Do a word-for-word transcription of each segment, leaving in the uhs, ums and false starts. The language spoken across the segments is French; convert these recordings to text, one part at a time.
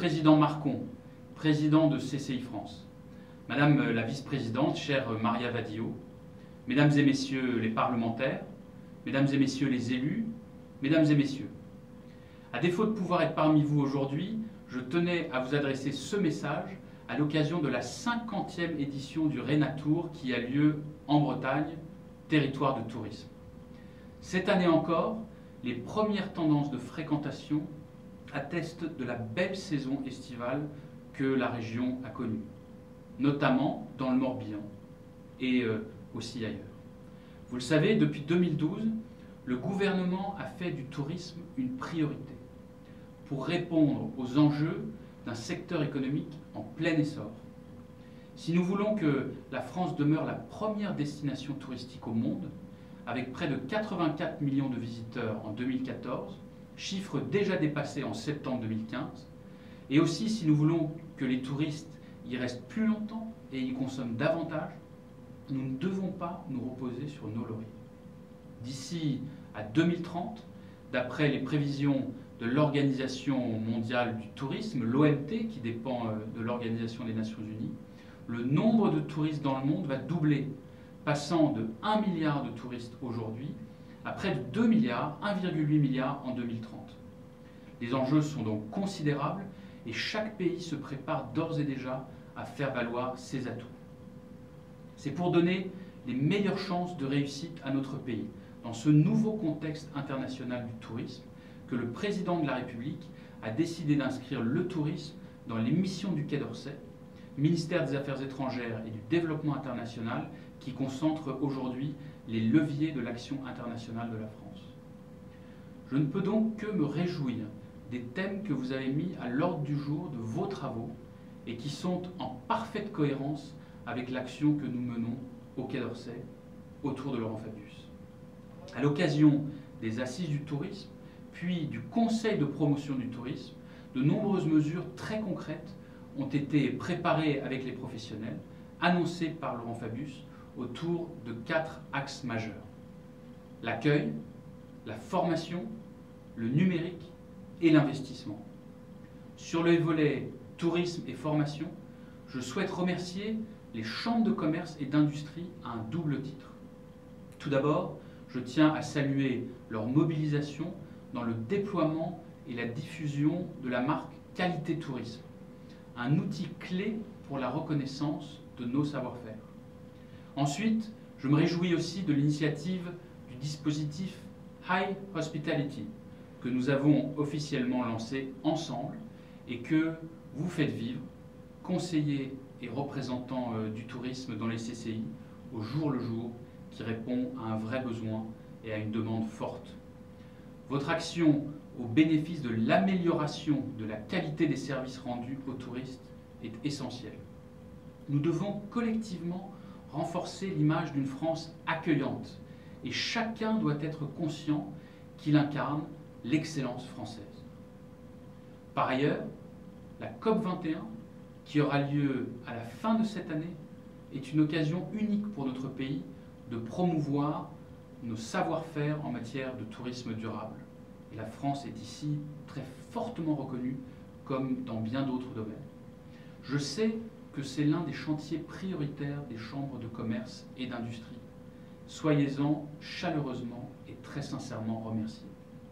Président Marcon, président de C C I France, Madame la Vice-présidente, chère Maria Vadillo, Mesdames et Messieurs les parlementaires, Mesdames et Messieurs les élus, Mesdames et Messieurs, à défaut de pouvoir être parmi vous aujourd'hui, je tenais à vous adresser ce message à l'occasion de la cinquantième édition du Rénatour qui a lieu en Bretagne, territoire de tourisme. Cette année encore, les premières tendances de fréquentation attestent de la belle saison estivale que la région a connue, notamment dans le Morbihan et euh, aussi ailleurs. Vous le savez, depuis deux mille douze, le gouvernement a fait du tourisme une priorité pour répondre aux enjeux d'un secteur économique en plein essor. Si nous voulons que la France demeure la première destination touristique au monde, avec près de quatre-vingt-quatre millions de visiteurs en deux mille quatorze, chiffre déjà dépassé en septembre deux mille quinze, et aussi si nous voulons que les touristes y restent plus longtemps et y consomment davantage, nous ne devons pas nous reposer sur nos lauriers. D'ici à deux mille trente, d'après les prévisions de l'Organisation mondiale du tourisme, l'O M T, qui dépend de l'Organisation des Nations Unies, le nombre de touristes dans le monde va doubler, passant de un milliard de touristes aujourd'hui à près de deux milliards, un virgule huit milliard en deux mille trente. Les enjeux sont donc considérables et chaque pays se prépare d'ores et déjà à faire valoir ses atouts. C'est pour donner les meilleures chances de réussite à notre pays dans ce nouveau contexte international du tourisme que le président de la République a décidé d'inscrire le tourisme dans les missions du Quai d'Orsay, ministère des Affaires étrangères et du Développement international, qui concentre aujourd'hui les leviers de l'action internationale de la France. Je ne peux donc que me réjouir des thèmes que vous avez mis à l'ordre du jour de vos travaux et qui sont en parfaite cohérence avec l'action que nous menons au Quai d'Orsay autour de Laurent Fabius. À l'occasion des Assises du tourisme, puis du Conseil de promotion du tourisme, de nombreuses mesures très concrètes ont été préparées avec les professionnels, annoncées par Laurent Fabius, autour de quatre axes majeurs. L'accueil, la formation, le numérique et l'investissement. Sur le volet tourisme et formation, je souhaite remercier les chambres de commerce et d'industrie à un double titre. Tout d'abord, je tiens à saluer leur mobilisation dans le déploiement et la diffusion de la marque Qualité Tourisme, un outil clé pour la reconnaissance de nos savoir-faire. Ensuite, je me réjouis aussi de l'initiative du dispositif High Hospitality que nous avons officiellement lancé ensemble et que vous faites vivre, conseillers et représentants du tourisme dans les C C I, au jour le jour, qui répond à un vrai besoin et à une demande forte. Votre action au bénéfice de l'amélioration de la qualité des services rendus aux touristes est essentielle. Nous devons collectivement renforcer l'image d'une France accueillante et chacun doit être conscient qu'il incarne l'excellence française. Par ailleurs, la COP vingt et un, qui aura lieu à la fin de cette année, est une occasion unique pour notre pays de promouvoir nos savoir-faire en matière de tourisme durable. Et la France est ici très fortement reconnue, comme dans bien d'autres domaines. Je sais que c'est l'un des chantiers prioritaires des chambres de commerce et d'industrie. Soyez-en chaleureusement et très sincèrement remerciés.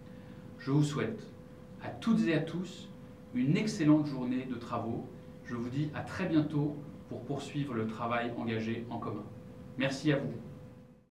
Je vous souhaite à toutes et à tous une excellente journée de travaux. Je vous dis à très bientôt pour poursuivre le travail engagé en commun. Merci à vous.